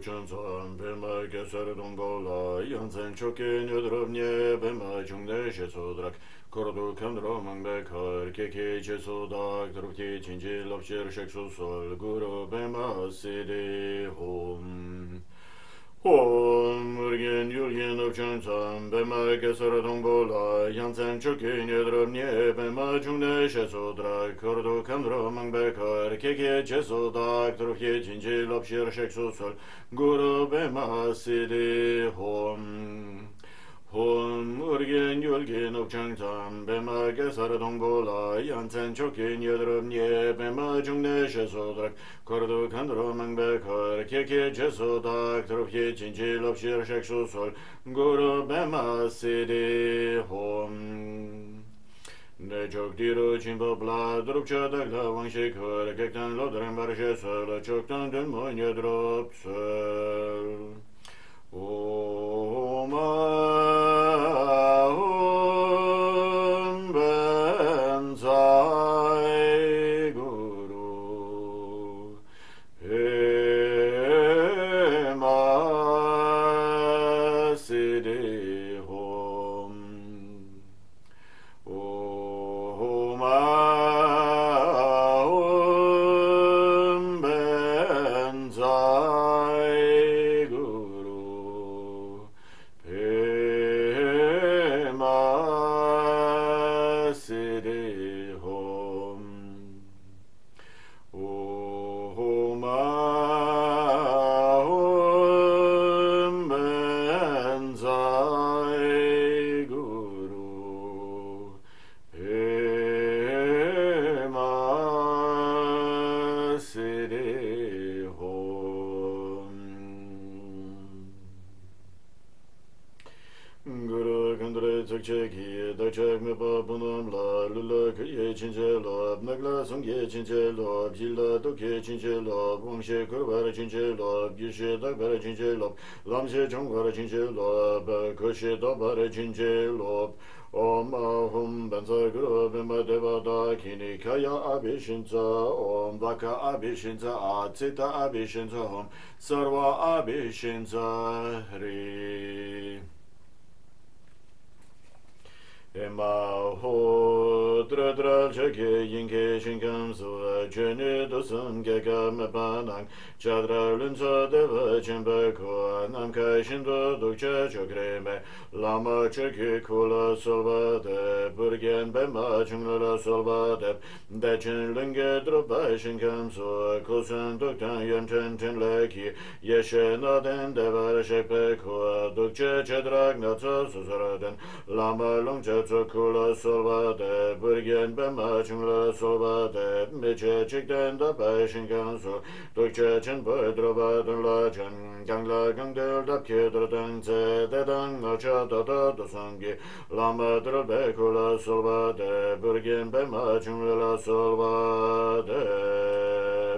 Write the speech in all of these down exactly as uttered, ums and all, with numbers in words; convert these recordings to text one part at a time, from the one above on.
옥천산 배마 개사르 동골라 연생 촉긴 여드럽nye 배마 중대 셰소드락 코로도 칸드로 망백할 케케 제소닥 드롭티 진질 럽시르 쉑소솔 구로 배마 시리 홈 홈, 우리겐 율겐 옥천산 배마 개사르 동골라 연생 촉긴 여드럽nye 배마 중대 셰소드락 코로도 칸드로 망백할 케케 제소닥 드롭티 진질 럽시르 쉑소솔 구로 배마 시리 홈 홈, 우리겐 율겐 옥천산 배마 개사르 동골라 연생 촉긴 여드럽nye 배마 중대 셰소드락 코로도 칸드로 망백할 케케 제소닥 드롭히 진질 럽시르 쉑소솔 구로 배마 시리 홈 내적 뒤로 진법라 드롭쳐닥라 왕시컬 객단 로드랑 바르셰설 촉단 된문 여드롭설 오마 홈벤사이 구루 헤마 시리 홈 오마 홈벤사이 구루 헤마 시리 홈 오마 홈벤사이 구루 헤마 시리 홈 그르 간드레 적체기 덕책 메바분음라 룰라 그예 진젤로 나글라 성게 진젤로 빌라 도케 진젤로 봉셰 그바르 진젤로 기셰 다바르 진젤로 람셰 정바르 진젤로 바코셰 다바르 진젤로 오마훔 반사 그르베마 데바다 키니카야 아비신자 옴 바카 아비신자 아치타 아비신자 홈 서와 아비신자 리 에마호 드라드라 저게 인게 신감소 제네 도선 개가 바낭 자드라 른서 데바 쳔바코 남카 신도 독자 저그레메 라마 저게 콜라 솔바데 burgen 베마 중로라 솔바데 대진 릉게 드로바 신감소 코선 독탄 연천 텐레키 예셰나덴 데바 셰페코 독자 저드락 나서 소소라덴 라마 롱자 Kula solvade, burgen bema chungla solvade, meche chikden da pashin kanso, dokche chen pedroba dun la chen, gangla gangdel da pkedra dangze, dedang nacha da da da sangi, lama drobe kula solvade, burgen bema chungla solvade.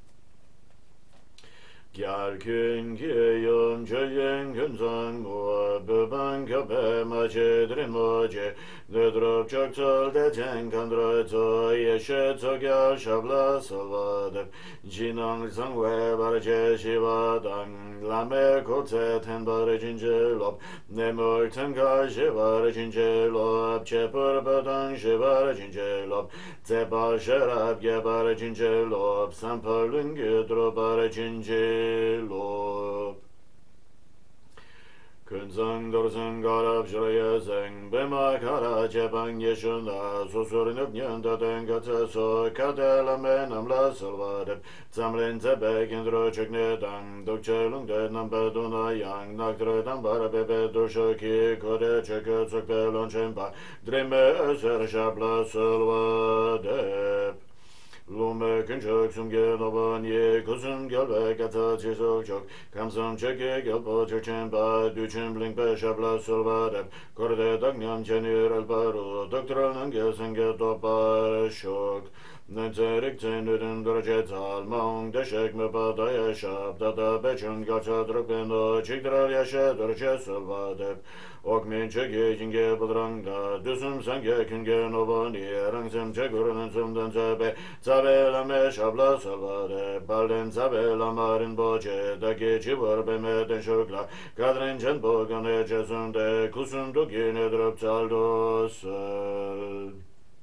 Gyalkün kiyum çöyen günzan mu beban köpe maçı drimoce Nedrop çok sol decen kandrozo yeşe çogyal şabla solvadep Jinang zangwe barce şivadan lame kotse ten barı lop Nemur tenka şivar lop Çepur badan şivar lop Zepa şerap gebar lop Sampalın güdro barı lop Künzang dorsang garab şuraya zeng Bema kara ceban yeşunda Susur nübnyan den katsa so Kadela menamla salvadep Zamlin zebe kindro çeknedan Dokçe lungde namba duna yang Nakdredan bara bebe duşu ki Kore çekö çök belon çempa Drime öser şabla salvadep Lume künçök sumge noban ye kuzum gelbe kata çizok çok Kamsam çeke gelpo çekçemba Düçün blink be şabla solvadep Korde dagnyam çenir elbaru Doktoran ange senge topar şok Nenzerik zenüden duracet almaung deşek me bada yaşap dada beçun gaça drukbendo çikdral yaşa duracet sılvadep ok min çeke jinge budranga düsüm senge künge nobani rangsem çekurun sumdan zabe zabela me şabla sılvadep balden zabela marin boce daki çivur bemeden şokla kadren cen bogan ecezunde kusundu gine drup çaldosel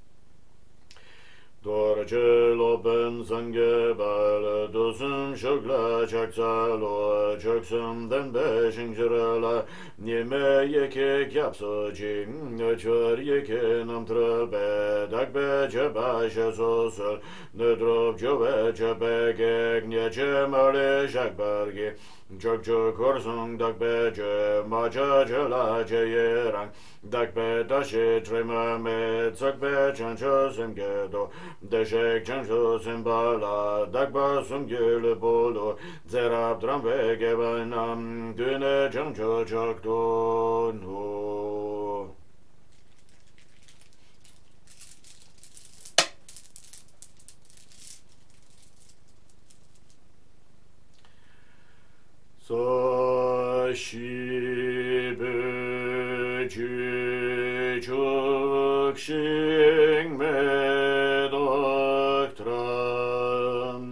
Dorce lopen zange bal dosum şokla çaksalo çaksım den beşin jırala nime yeke kapso cin çör yeke nam tröbe dak bece başa sosol ne drop jove çebe gek ne cemale jakbargi çok çok korsun dak bece maça cela ceyeran dak be taşe tremame çak be çançosem gedo Deşek çançosem bala dak basum gülü bolu zerab dram ve gebanam düne çanço çok donu So şibe çok şing me doktram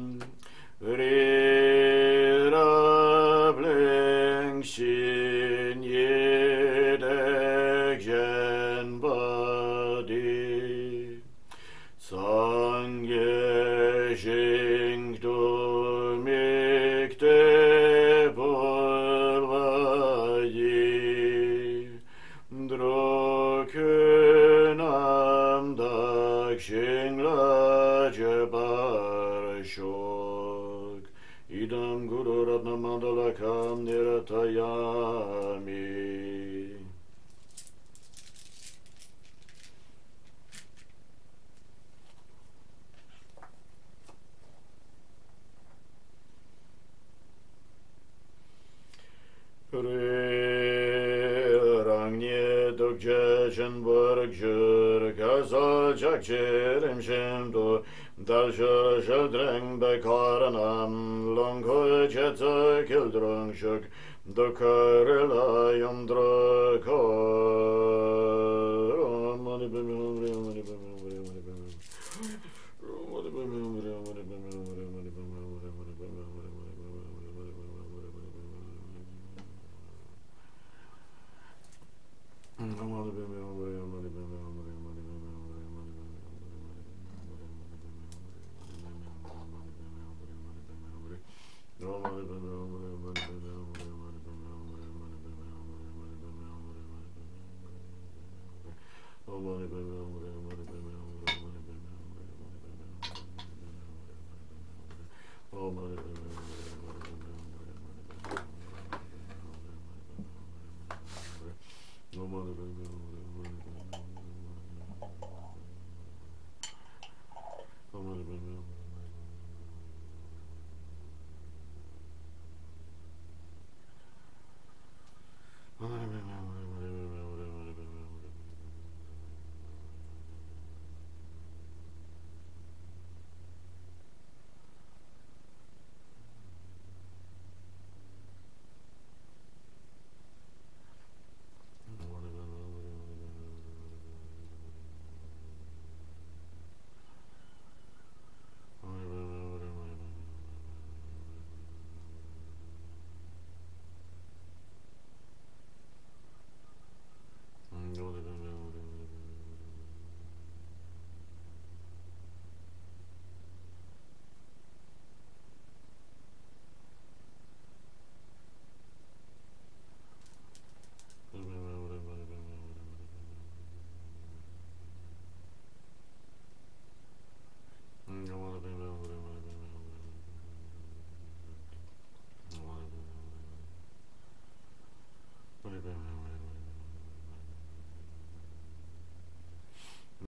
rira bleng sin yedek jen badi sange shing du mikte Drokönam dakshingla jabarashok idam guru ratna mandalakam niratayami Jen borg jur kazal jak jerem shemdo dal shur shadreng bekaranam long ho jetza kildrung shuk do karela yom drako mani bim mani bim mani bim mani bim mani bim